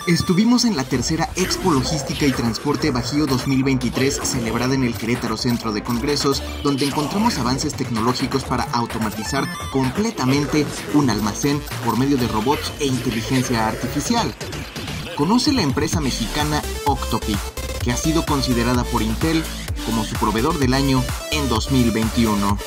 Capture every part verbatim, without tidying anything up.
Estuvimos en la tercera Expo Logística y Transporte Bajío dos mil veintitrés, celebrada en el Querétaro Centro de Congresos, donde encontramos avances tecnológicos para automatizar completamente un almacén por medio de robots e inteligencia artificial. Conoce la empresa mexicana Octopi, que ha sido considerada por Intel como su proveedor del año en dos mil veintiuno.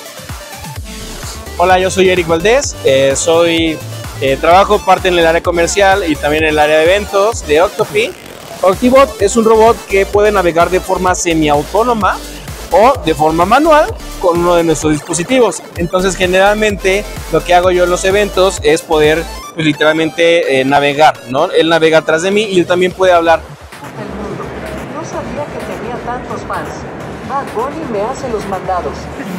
Hola, yo soy Eric Valdés, eh, soy... Eh, trabajo parte en el área comercial y también en el área de eventos de Octopi. Octibot es un robot que puede navegar de forma semiautónoma o de forma manual con uno de nuestros dispositivos. Entonces, generalmente lo que hago yo en los eventos es poder, pues, literalmente eh, navegar, ¿no? Él navega atrás de mí y él también puede hablar. El mundo. No sabía que tenía tantos fans. Bad Bunny me hace los mandados.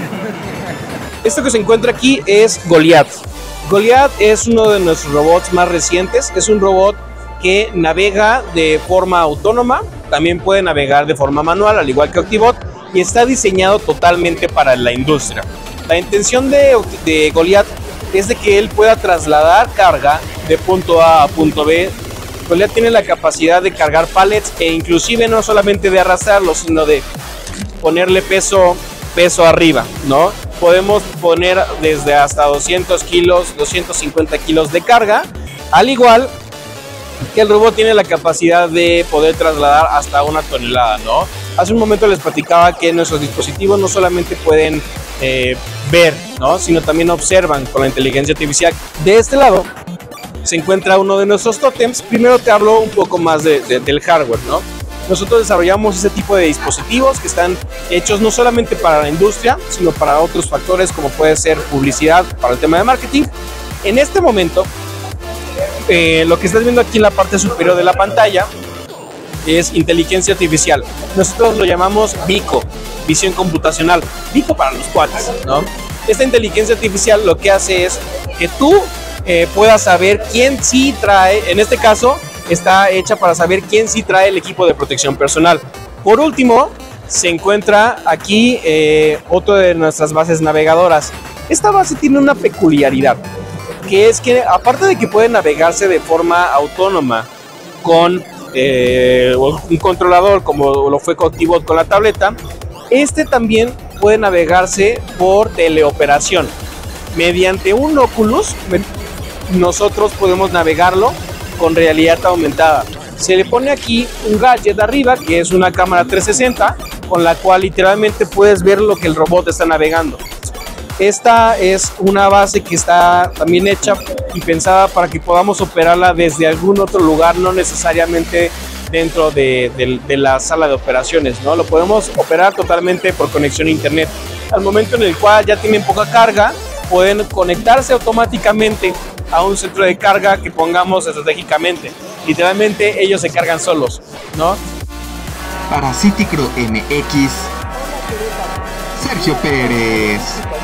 Esto que se encuentra aquí es Goliath. Goliath es uno de nuestros robots más recientes. Es un robot que navega de forma autónoma, también puede navegar de forma manual, al igual que Octibot, y está diseñado totalmente para la industria. La intención de, de Goliath es de que él pueda trasladar carga de punto A a punto B. Goliath tiene la capacidad de cargar pallets e inclusive no solamente de arrastrarlos, sino de ponerle peso, peso arriba, ¿no? Podemos poner desde hasta doscientos kilos, doscientos cincuenta kilos de carga, al igual que el robot tiene la capacidad de poder trasladar hasta una tonelada, ¿no? Hace un momento les platicaba que nuestros dispositivos no solamente pueden eh, ver, ¿no? Sino también observan con la inteligencia artificial. De este lado se encuentra uno de nuestros tótems. Primero te hablo un poco más de, de, del hardware, ¿no? Nosotros desarrollamos ese tipo de dispositivos que están hechos no solamente para la industria, sino para otros factores como puede ser publicidad, para el tema de marketing. En este momento, eh, lo que estás viendo aquí en la parte superior de la pantalla es inteligencia artificial. Nosotros lo llamamos VICO, visión computacional. VICO para los cuates, ¿no? Esta inteligencia artificial lo que hace es que tú eh, puedas saber quién sí trae, en este caso, está hecha para saber quién sí trae el equipo de protección personal. Por último, se encuentra aquí eh, otra de nuestras bases navegadoras. Esta base tiene una peculiaridad, que es que aparte de que puede navegarse de forma autónoma con eh, un controlador, como lo fue Octibot con la tableta, este también puede navegarse por teleoperación. Mediante un Oculus, nosotros podemos navegarlo con realidad aumentada. Se le pone aquí un gadget arriba que es una cámara trescientos sesenta con la cual literalmente puedes ver lo que el robot está navegando. Esta es una base que está también hecha y pensada para que podamos operarla desde algún otro lugar, no necesariamente dentro de, de, de la sala de operaciones, ¿no? Lo podemos operar totalmente por conexión a internet. Al momento en el cual ya tienen poca carga, pueden conectarse automáticamente a un centro de carga que pongamos estratégicamente. Literalmente ellos se cargan solos, ¿no? Para Citicro M X, Sergio Pérez.